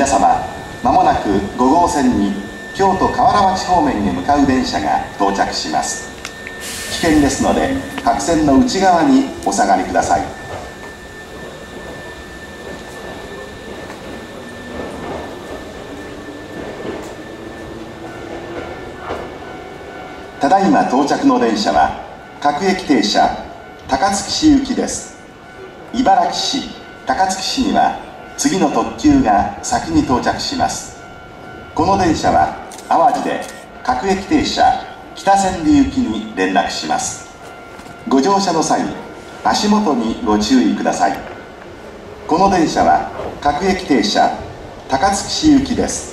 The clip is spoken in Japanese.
皆様、まもなく5号線に京都河原町方面へ向かう電車が到着します。危険ですので各線の内側にお下がりください。ただいま到着の電車は各駅停車高槻市行きです。茨城市高槻市には次の特急が先に到着します。この電車は淡路で各駅停車北千里行きに連絡します。ご乗車の際、足元にご注意ください。この電車は各駅停車高槻市行きです。